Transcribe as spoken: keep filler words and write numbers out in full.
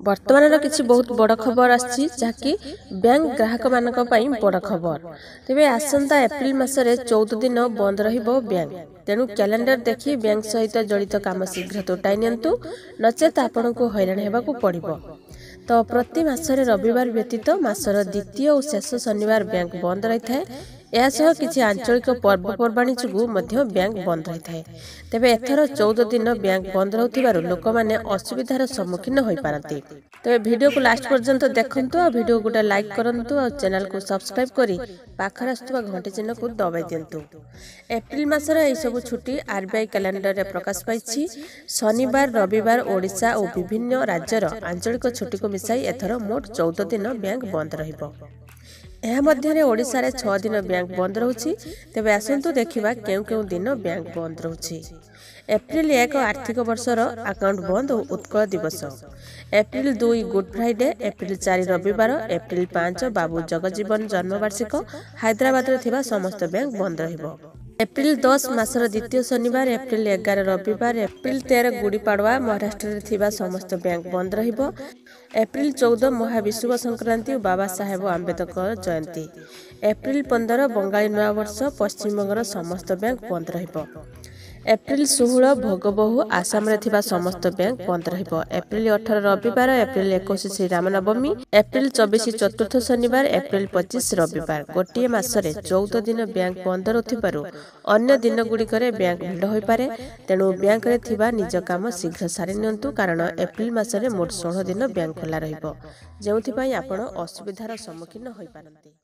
वर्तमान किसी बहुत बड़ खबर आसी जहाँकि बैंक ग्राहक मानक पई बड़ खबर। तेबे आसंता एप्रिल मासरे चौदह दिन बंद रहिबो बैंक। तेणु कैलेंडर देखि बैंक सहित जड़ित काम शीघ्र तुटाई नियंतु, नचेत आपनकु हैरान हेबाकु पड़िबो। तो प्रति मासरे रविवार व्यतीत मासर द्वितीय और शेष शनिवार बैंक बंद रही थाए। यासह किछि आंचलिक पर्वपर्वाणी जुगु मध्य बैंक बंद रही थाए। तेबे एथर चौदह दिन बैंक बंद रहउथिबारु लोक माने असुविधार सम्मुखीन होई पारंती। तेबे वीडियो को लास्ट पर्यंत देखंतु आ वीडियो गोटे लाइक करंतु आ चैनल को सब्सक्राइब करी पाखर आस्तुवा घंटी चिन्ह को दबाई दियंतु। एप्रिल मासर एई सब छुट्टी आरबीआई कैलेंडर रे प्रकाश पाइछि। शनिवार रविवार ओडिशा और विभिन्न राज्यर आंचलिक छुट्टी को मिसाई एथर मोट चौदह दिन बैंक बंद रहिबो। एहा मध्यरे ओडिशा रे छह दिन बैंक बंद रहुछि। तेबे आसंतु देखिबा केउ केउ दिन बैंक बंद रहुछि। एप्रिल एक आर्थिक वर्षर अकाउंट बंद और उत्कल दिवस। एप्रिल दुई गुड फ्राइडे। एप्रिल चार रविवार। एप्रिल पांच बाबू जगजीवन जन्मवार्षिक। हैदराबाद रे थिबा समस्त बैंक बंद रहिबो। एप्रिल दस मासर द्वितीय शनिवार। एप्रिल एगार रविवार। एप्रिल तेरह गुड़ी पाड़वा महाराष्ट्र रे थिबा समस्त बैंक बंद रहिबो। एप्रिल चौदह महाविषुव संक्रांति और बाबा साहेब आंबेडकर जयंती। एप्रिल पंद्रह बंगाली नया वर्ष। पश्चिम बंगर समस्त बैंक बंद रहिबो। एप्रिल सोलह भोगबहु आसाम रे थिबा समस्त बैंक बंद रहिबो। एप्रिल अठारह रविवार। एप्रिल इक्कीस श्री रामनवमी। एप्रिल चौबीस चतुर्थ शनिवार। एप्रिल पच्चीस रविवार। गोटे मासरे चौदह दिन बैंक बंद रथिबारु अन्य दिन गुड़िकरे बैंक भिड़ होई पारे। तेणु बैंक रे थिबा निज काम शीघ्र सारि नियंतु, कारण एप्रिल मासरे मोट सोलह दिन बैंक खोला रहिबो, जेउथि पई आपण असुविधार सम्मुखीन होई पारंती।